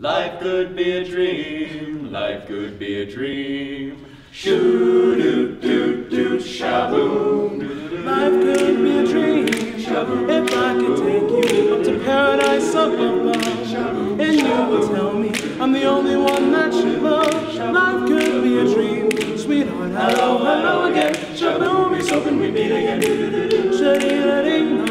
Life could be a dream, life could be a dream. Shoo-doo-doo-doo, shaboom. Life could be a dream, Shaboom. if I could take you up to paradise up above, and you would tell me I'm the only one that you love. Life could be a dream, sweetheart, hello, hello again. Shaboom, it's hoping we meet again. Sha-dee-da-ding-dong,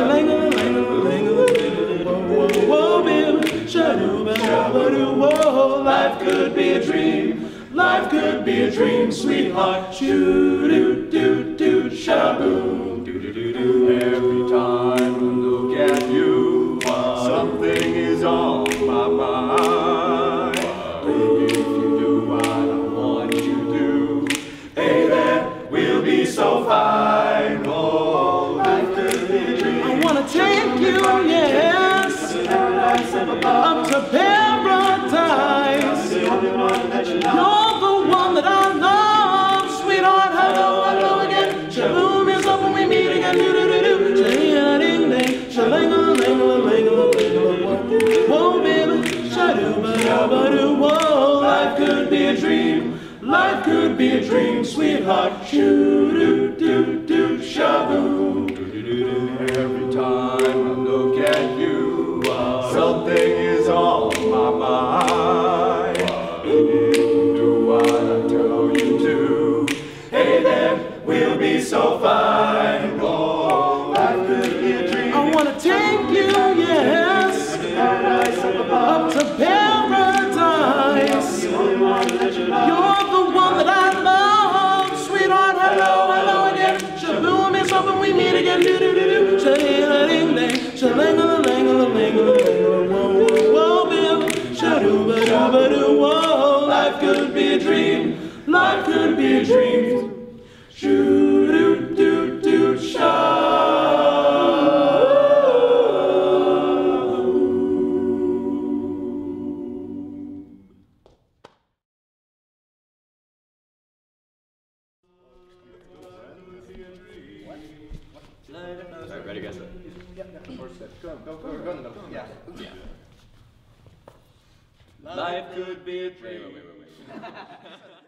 sha-lang-a-lang-a-lang-a-lang-a-lang, whoa, whoa, whoa, baby. Sha-doo-ba-da-ba-doo, whoa. Life could be a dream. Life could be a dream, sweetheart. Shoo-doo-doo-doo, shaboom. Do-do-do-do. Every time I look at you, something is on my mind. Baby, if you do what I want you to do, hey there, we'll be so fine. Oh, life could be a dream. I wanna take you, yes, up to paradise. You're the one that I love, sweetheart. Hello, hello again. Shaboom is up when we meet again. Do-do-do-do. Sha-ding-a-ding-ding, sha-lang-a-lang-a-lang-a-lang, whoa, baby. Sha-doo-ba-da-ba-doo, whoa. Life could be a dream. Life could be a dream, sweetheart. Shoo-doo-doo-doo, shaboom. Every time I look at you, something is on my mind. If you do what I tell you to, hey then, we'll be so fine. Oh, life could be a dream. I wanna take you, yes, up to paradise. You're the one that I love, sweetheart. Hello, hello again. Shaboom is up when we meet again. Do-do-do-do. Sha-ding-a-ding-ding, sha-lang-a-lang-a-lang-a-lang, whoa, whoa, whoa, baby. Sha-doo-ba-doo-ba-doo, whoa. Life could be a dream. Life could be a dream. Shoo-doo-doo-doo, Alright, ready, guys? Life could be a dream. Wait.